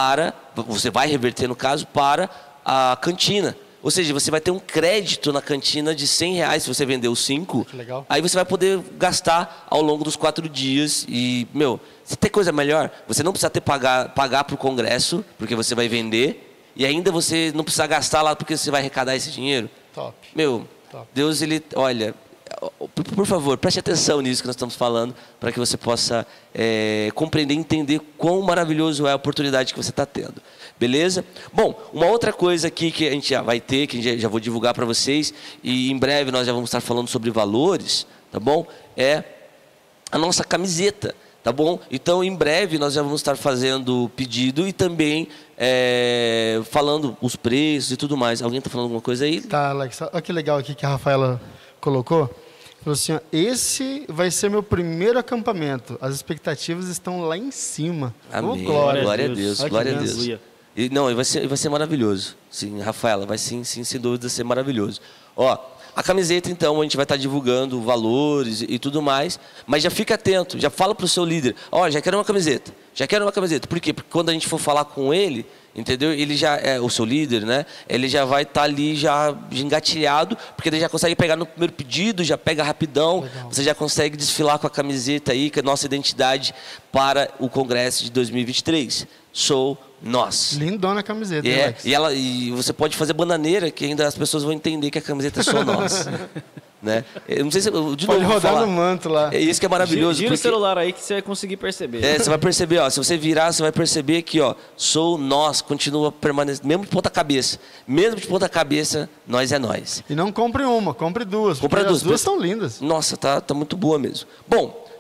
você vai reverter, no caso, para a cantina. Ou seja, você vai ter um crédito na cantina de R$100 se você vender os 5. Legal. Aí você vai poder gastar ao longo dos 4 dias. E, se tem coisa melhor, você não precisa pagar para o congresso, porque você vai vender. E ainda você não precisa gastar lá, porque você vai arrecadar esse dinheiro. Top. Top. Deus, olha, por favor, preste atenção nisso que nós estamos falando, para que você possa compreender e entender quão maravilhoso é a oportunidade que você está tendo. Beleza? Bom, uma outra coisa aqui que a gente já vai ter, que já vou divulgar para vocês, e em breve nós já vamos estar falando sobre valores, tá bom? É a nossa camiseta, tá bom? Então, em breve nós já vamos estar fazendo pedido e também falando os preços e tudo mais. Alguém está falando alguma coisa aí? Tá, Alex, olha que legal aqui que a Rafaela colocou. Falou assim, esse vai ser meu primeiro acampamento. As expectativas estão lá em cima. Amém. Glória a Deus. Glória a Deus. E vai ser maravilhoso. Sim, Rafaela, vai sim, sem dúvida ser maravilhoso. A camiseta, então, a gente vai estar divulgando valores e tudo mais, mas já fica atento, já fala para o seu líder, já quero uma camiseta. Por quê? Porque quando a gente for falar com ele, entendeu? Ele já é o seu líder, né? Ele já vai estar ali já engatilhado, porque ele já consegue pegar no primeiro pedido, já pega rapidão. Legal. Você já consegue desfilar com a camiseta aí, que é a nossa identidade para o Congresso de 2023. Sou nós. Lindona a camiseta, Alex. E você pode fazer bananeira, que ainda as pessoas vão entender que a camiseta é só nós. Né? Eu não sei se pode rodar no manto lá. É isso que é maravilhoso. Gira o celular aí que você vai conseguir perceber. Você vai perceber, se você virar, você vai perceber que, sou nós, continua permanecendo, mesmo de ponta cabeça. Mesmo de ponta cabeça, nós é nós. E não compre uma, compre duas. Compre duas. As duas são lindas. Nossa, tá muito boa mesmo. Bom,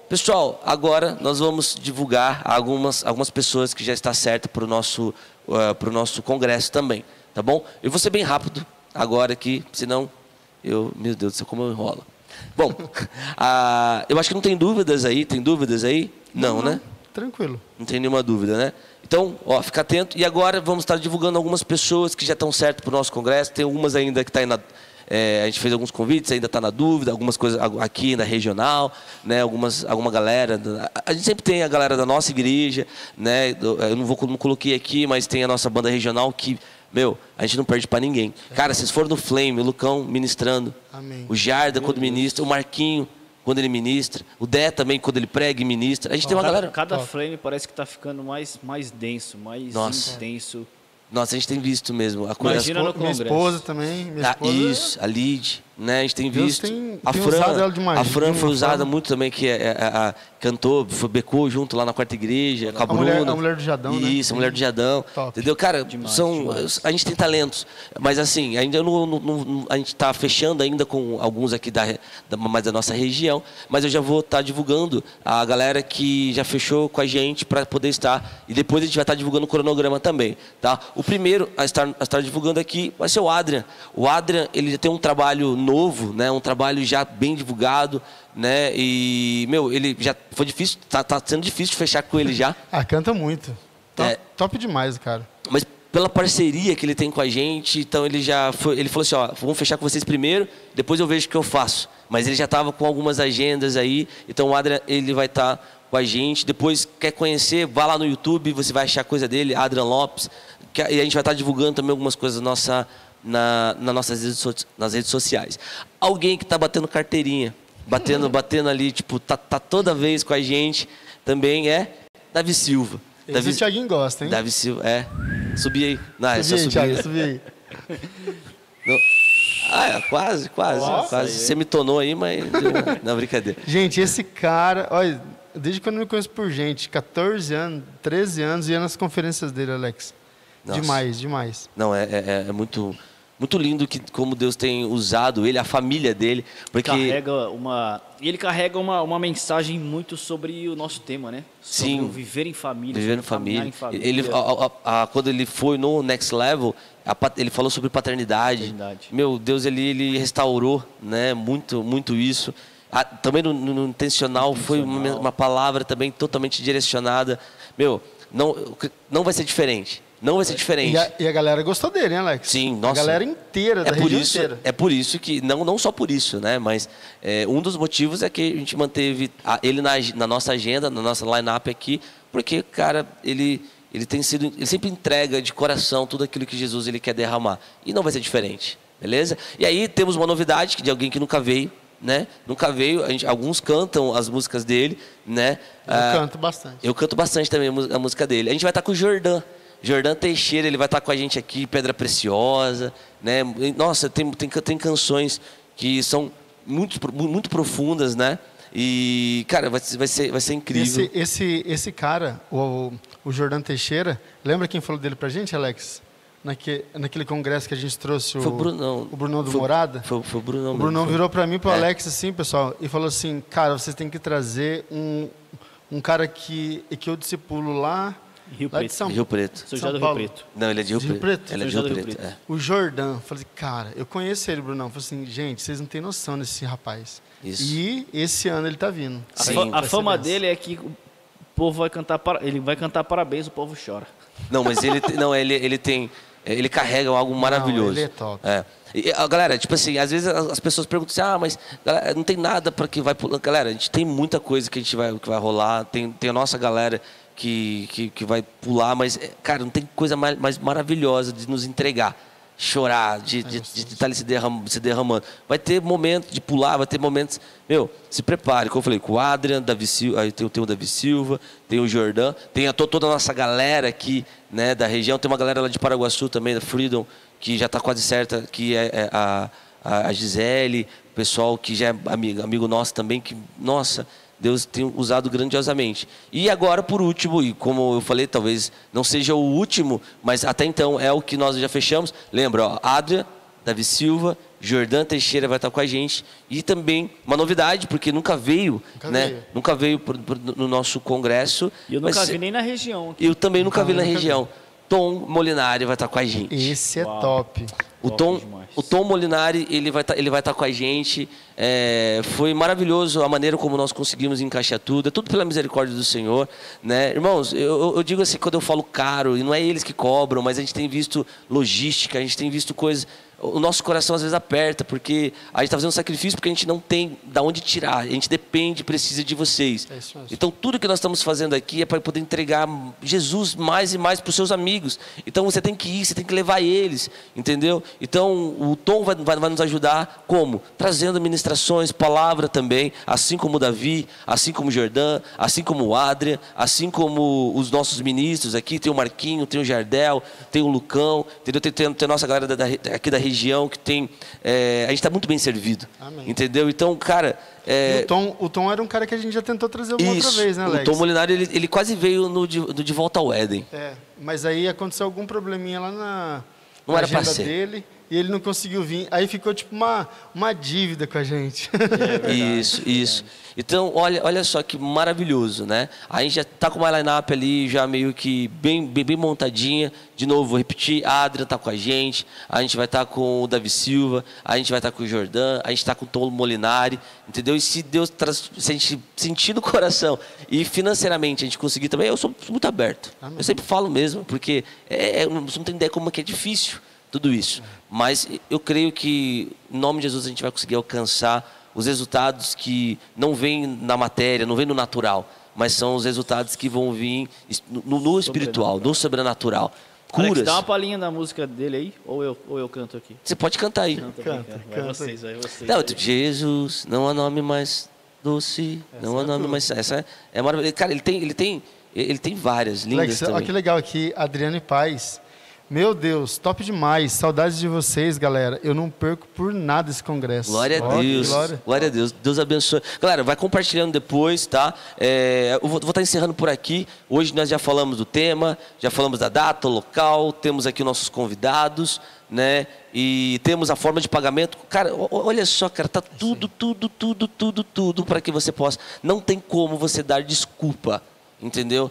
pessoal, agora nós vamos divulgar algumas pessoas que já está certa para o nosso congresso também, tá bom? Eu vou ser bem rápido agora aqui, senão meu Deus do céu, como eu enrolo. Bom, eu acho que não tem dúvidas aí, tem dúvidas aí? Não, né? Tranquilo. Não tem nenhuma dúvida, né? Então, fica atento. E agora vamos estar divulgando algumas pessoas que já estão certas para o nosso congresso. Tem algumas ainda que estão aí a gente fez alguns convites, ainda está na dúvida, algumas coisas aqui na regional, né? Alguma galera. A gente sempre tem a galera da nossa igreja, né? Eu não coloquei aqui, mas tem a nossa banda regional que, a gente não perde para ninguém. Cara, vocês foram no Flame, o Lucão ministrando, Amém. O Jarda quando ministra, o Marquinho quando ele ministra, o Dé também quando ele prega e ministra. A gente tem uma galera. Cada Flame parece que está ficando mais denso, mais intenso. Nossa, a gente tem visto mesmo. A coisa. Imagina no Minha congresso. esposa também. Minha esposa, Isso, a Lid, né? A gente tem Deus visto. tem A usado ela demais, a Fran de foi uma usada forma. muito também, que cantou, becou junto lá na quarta igreja, com a Bruna. A mulher do Jadão, né? Isso, a mulher do Jadão. Top. Entendeu? Cara, Demais. a gente tem talentos. Mas assim, ainda a gente está fechando ainda com alguns aqui mais da nossa região, mas eu já vou estar divulgando a galera que já fechou com a gente para poder estar. E depois a gente vai estar divulgando o cronograma também, tá? O primeiro a estar divulgando aqui vai ser o Adrian. O Adrian, ele já tem um trabalho novo, né? Um trabalho já bem divulgado, né? E, ele já foi difícil, tá sendo difícil de fechar com ele já. Canta muito. Top demais, cara. Mas pela parceria que ele tem com a gente, então ele falou assim, vamos fechar com vocês primeiro, depois eu vejo o que eu faço. Mas ele já estava com algumas agendas aí, então o Adrian, ele vai estar com a gente. Depois, quer conhecer, vá lá no YouTube, você vai achar coisa dele, Adrian Lopes. E a gente vai estar divulgando também algumas coisas nas redes sociais. Alguém que está batendo carteirinha, batendo ali, tipo, tá toda vez com a gente, também é Davi Silva. Esse o Thiaguinho gosta, hein? Davi Silva, Subi aí. Não, é só Subi aí, subir. Thiago, subi aí. Quase. Você me tonou aí, mas... Não, brincadeira. Gente, esse cara... Olha, desde quando eu me conheço por gente, 14 anos, 13 anos, ia nas conferências dele, Alex. Nossa. Demais. Não, é muito lindo como Deus tem usado ele, a família dele, porque Ele carrega uma mensagem muito sobre o nosso tema, né? Sobre sim, o viver em família. Viver em família. Quando ele foi no Next Level, ele falou sobre paternidade. Deus, ele restaurou, né? Muito isso. Também no intencional foi uma palavra também totalmente direcionada. Não vai ser diferente. Não vai ser diferente. E a galera gostou dele, hein, Alex? Sim, nossa. A galera inteira, da região inteira. É por isso que, não só por isso, né? Mas um dos motivos é que a gente manteve ele na nossa agenda, na nossa line-up aqui, porque, cara, ele sempre entrega de coração tudo aquilo que Jesus ele quer derramar. E não vai ser diferente, beleza? E aí temos uma novidade de alguém que nunca veio, né? Nunca veio, alguns cantam as músicas dele, né? Eu canto bastante. Eu canto bastante também a música dele. A gente vai estar com o Jordan Teixeira, ele vai estar com a gente aqui, Pedra Preciosa, né? Nossa, tem canções que são muito profundas, né? E, cara, vai ser incrível. Esse cara, o Jordan Teixeira, lembra quem falou dele pra gente, Alex? Naquele congresso que a gente trouxe foi o Brunão. O Brunão do Morada? Foi o Brunão. O Brunão virou pra mim e pro Alex assim, pessoal, e falou assim, cara, vocês têm que trazer um cara que eu discipulo lá de São Rio Preto. Sou já do Rio Preto. Não, ele é de Rio Preto. Ele é de Rio Preto. O Jordan, falei, cara, eu conheço ele, Brunão. Falei assim, gente, vocês não têm noção desse rapaz. Isso. E esse ano ele tá vindo. A fama dele é que o povo vai cantar parabéns, o povo chora. Não, mas ele carrega algo maravilhoso. Ele é top. E, galera, tipo assim, às vezes as pessoas perguntam assim, mas galera, não tem nada para que vai pular. Galera, a gente tem muita coisa que que vai rolar, tem a nossa galera que vai pular, mas, cara, não tem coisa mais maravilhosa de nos entregar, chorar, de estar ali se derramando. Vai ter momentos de pular, vai ter momentos... se prepare, como eu falei, com o Adrian, Davi Silva, aí tem o Davi Silva, tem o Jordan, tem toda a nossa galera aqui, né, da região, tem uma galera lá de Paraguaçu também, da Freedom, que já está quase certa, que é a Gisele, o pessoal que já é amigo nosso também, que, nossa... Deus tem usado grandiosamente. E agora, por último, e como eu falei, talvez não seja o último, mas até então é o que nós já fechamos. Lembra, Adrian, Davi Silva, Jordan Teixeira vai estar com a gente. E também uma novidade, porque nunca veio, Nunca veio no nosso congresso. E eu nunca vi nem na região. Eu também nunca vi na região. Tom Molinari vai estar com a gente. Esse é top. O Tom Molinari, ele vai estar com a gente. Foi maravilhoso a maneira como nós conseguimos encaixar tudo. É tudo pela misericórdia do Senhor, né? Irmãos, eu digo assim, quando eu falo caro, e não é eles que cobram, mas a gente tem visto logística, a gente tem visto coisas... O nosso coração às vezes aperta, porque a gente está fazendo um sacrifício porque a gente não tem de onde tirar. A gente depende, precisa de vocês. É isso mesmo. Então, tudo que nós estamos fazendo aqui é para poder entregar Jesus mais e mais para os seus amigos. Então, você tem que ir, você tem que levar eles, entendeu? Então, o Tom vai nos ajudar como? Trazendo ministrações, palavra também, assim como o Davi, assim como o Jordan, assim como o Adria, assim como os nossos ministros aqui. Tem o Marquinho, tem o Jardel, tem o Lucão, entendeu? Tem a nossa galera aqui da região que tem... a gente está muito bem servido. Amém. Entendeu? Então, cara... O Tom era um cara que a gente já tentou trazer uma outra vez, né, Alex? O Tom Molinari, ele quase veio no De Volta ao Éden. Mas aí aconteceu algum probleminha lá na agenda dele e ele não conseguiu vir. Aí ficou tipo uma dívida com a gente. Isso. Então, olha só que maravilhoso, né? A gente já tá com uma line-up ali já meio que bem montadinha. De novo, vou repetir, a Adria tá com a gente vai estar com o Davi Silva, a gente vai estar com o Jordan, a gente está com o Tom Molinari, entendeu? E se Deus se a gente sentir no coração e financeiramente a gente conseguir também, eu sou muito aberto. Amém. Eu sempre falo mesmo, porque você não tem ideia como que é difícil tudo isso. Mas eu creio que, em nome de Jesus, a gente vai conseguir alcançar os resultados que não vêm na matéria, não vêm no natural, mas são os resultados que vão vir no espiritual, no sobrenatural. Curas. Alex, dá uma palhinha da música dele aí, ou eu canto aqui? Você pode cantar aí. Canta. Vai vocês. Não, Jesus, não há nome mais doce, não há nome mais... Essa é maravilhosa. Cara, ele tem várias lindas Alex, também. Olha que legal aqui, Adriane Paz. Meu Deus, top demais. Saudades de vocês, galera. Eu não perco por nada esse congresso. Glória a Deus. Glória a Deus. Deus abençoe. Galera, vai compartilhando depois, tá? Eu vou estar encerrando por aqui. Hoje nós já falamos do tema, já falamos da data, o local, temos aqui nossos convidados, né? E temos a forma de pagamento. Cara, olha só, cara, tá tudo para que você possa. Não tem como você dar desculpa, entendeu?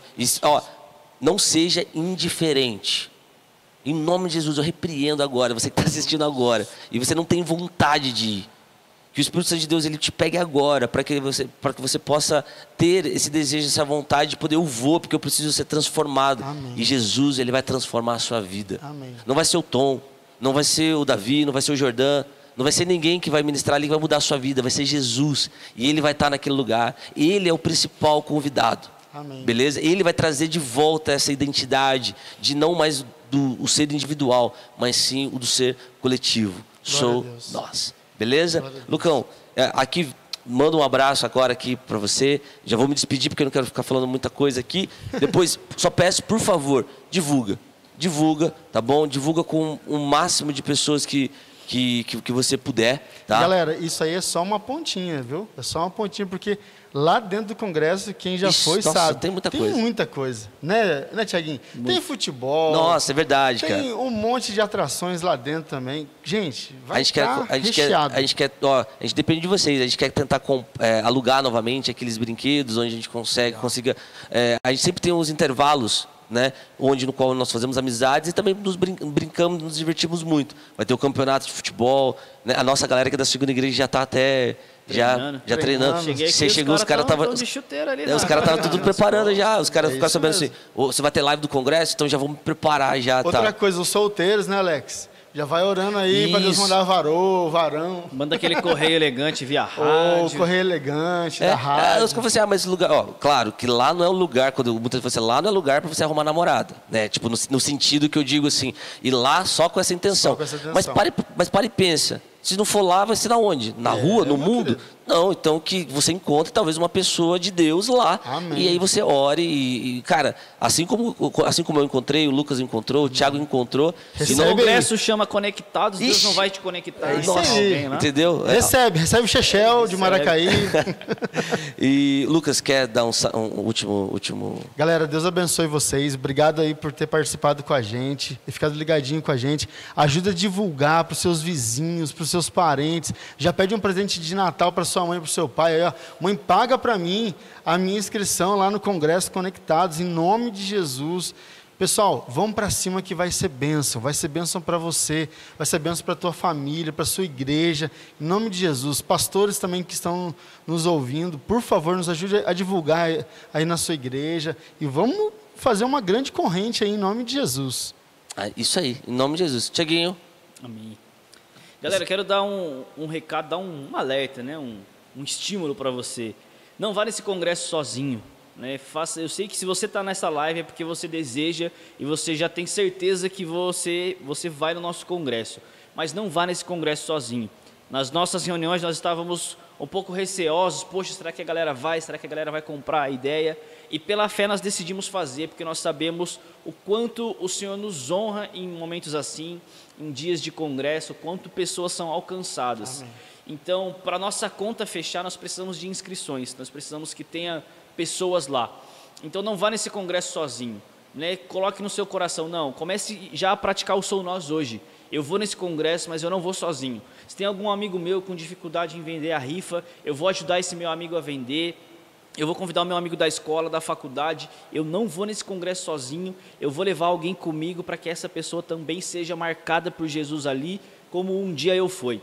Não seja indiferente. Em nome de Jesus, eu repreendo agora, você que está assistindo agora, e você não tem vontade de ir. Que o Espírito Santo de Deus ele te pegue agora, para que você possa ter esse desejo, essa vontade de poder, eu vou, porque eu preciso ser transformado. Amém. E Jesus, ele vai transformar a sua vida. Amém. Não vai ser o Tom, não vai ser o Davi, não vai ser o Jordan, não vai ser ninguém que vai ministrar ali, que vai mudar a sua vida, vai ser Jesus. E ele vai estar naquele lugar, ele é o principal convidado. Amém. Beleza? Ele vai trazer de volta essa identidade de não mais o ser individual, mas sim o do ser coletivo. Sou nós. Beleza? Lucão, aqui mando um abraço agora aqui para você. Já vou me despedir porque eu não quero ficar falando muita coisa aqui. Depois, só peço, por favor, divulga. Divulga, tá bom? Divulga com o máximo de pessoas que você puder, tá? Galera, isso aí é só uma pontinha, viu? É só uma pontinha, porque lá dentro do congresso, quem já foi sabe. Tem muita coisa. Tem muita coisa. Né, Tiaguinho? Tem futebol. Nossa, é verdade, cara. Tem um monte de atrações lá dentro também. Gente, vai estar recheado. A gente depende de vocês. A gente quer tentar alugar novamente aqueles brinquedos, onde a gente consiga... a gente sempre tem uns intervalos, né, no qual nós fazemos amizades e também nos brincamos, nos divertimos muito. Vai ter o campeonato de futebol, né? A nossa galera que é da segunda igreja já está até treinando. Você chegou, os caras estavam tudo preparando já. Os caras ficaram sabendo assim, você vai ter live do congresso, então já vamos me preparar já. Outra coisa, os solteiros, né, Alex? Já vai orando aí para Deus mandar varão. Manda aquele correio elegante via rádio. O correio elegante da rádio. Eu falei assim, mas esse lugar... claro que lá não é o lugar, quando muitas vezes lá não é lugar para você arrumar namorada. Né? Tipo, no sentido que eu digo assim, ir lá só com essa intenção. Mas pare e pensa. Se não for lá, vai ser na onde? Na rua, no mundo? Não, então que você encontre talvez uma pessoa de Deus lá. Amém. E aí você ore e, cara, assim como eu encontrei, o Lucas encontrou, o Thiago encontrou. Se o congresso chama Conectados, Deus não vai te conectar. É isso aí. Entendeu? Recebe o Chechel de Maracaí. E Lucas, quer dar um último... Galera, Deus abençoe vocês. Obrigado aí por ter participado com a gente e ficado ligadinho com a gente. Ajuda a divulgar para os seus vizinhos, para os seus parentes. Já pede um presente de Natal para sua mãe, para o seu pai. Aí, ó, mãe, paga para mim a minha inscrição lá no Congresso Conectados, em nome de Jesus. Pessoal, vamos para cima que vai ser bênção para você, vai ser bênção para a tua família, para a sua igreja, em nome de Jesus. Pastores também que estão nos ouvindo, por favor, nos ajude a divulgar aí na sua igreja e vamos fazer uma grande corrente aí em nome de Jesus. Isso aí, em nome de Jesus. Tiaguinho. Amém. Galera, eu quero dar um recado, dar um alerta, né? um estímulo para você. Não vá nesse congresso sozinho. Né? Eu sei que se você está nessa live é porque você deseja e você já tem certeza que você vai no nosso congresso. Mas não vá nesse congresso sozinho. Nas nossas reuniões nós estávamos um pouco receosos. Poxa, será que a galera vai? Será que a galera vai comprar a ideia? E pela fé nós decidimos fazer, porque nós sabemos o quanto o Senhor nos honra em momentos assim, em dias de congresso, quanto pessoas são alcançadas. Amém. Então, para nossa conta fechar, nós precisamos de inscrições, nós precisamos que tenha pessoas lá. Então não vá nesse congresso sozinho, né? Coloque no seu coração, não, comece já a praticar o Sou Nós hoje. Eu vou nesse congresso, mas eu não vou sozinho. Se tem algum amigo meu com dificuldade em vender a rifa, eu vou ajudar esse meu amigo a vender. Eu vou convidar o meu amigo da escola, da faculdade. Eu não vou nesse congresso sozinho, eu vou levar alguém comigo para que essa pessoa também seja marcada por Jesus ali, como um dia eu fui.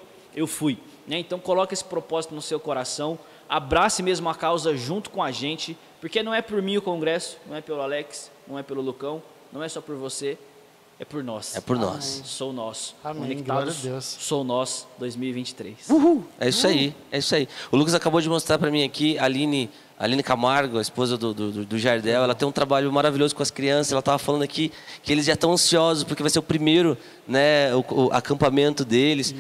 Né? Então coloque esse propósito no seu coração. Abrace mesmo a causa junto com a gente, porque não é por mim o congresso, não é pelo Alex, não é pelo Lucão, não é só por você, é por nós. É por nós. Sou nós. Amém. Conectados, Glória a Deus. Sou nós 2023. Uhul. É isso aí, é isso aí. O Lucas acabou de mostrar para mim aqui, a Aline Camargo, a esposa do Jardel, ela tem um trabalho maravilhoso com as crianças. Ela estava falando aqui que eles já estão ansiosos porque vai ser o primeiro, né, o acampamento deles.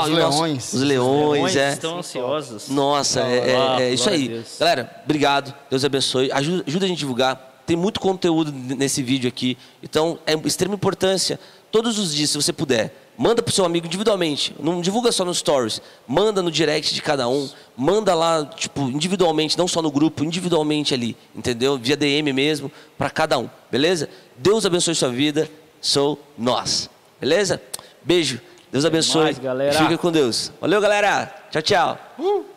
Os leões, estão ansiosos. Nossa, é isso aí. Galera, obrigado, Deus abençoe. Ajuda a gente a divulgar. Tem muito conteúdo nesse vídeo aqui. Então, é de extrema importância. Todos os dias, se você puder, manda para o seu amigo individualmente. Não divulga só nos stories. Manda no direct de cada um. Manda lá, tipo, individualmente, não só no grupo, individualmente ali. Entendeu? Via DM mesmo, para cada um. Beleza? Deus abençoe sua vida. Sou nós. Beleza? Beijo. Deus abençoe. Até mais, galera. Fica com Deus. Valeu, galera. Tchau, tchau.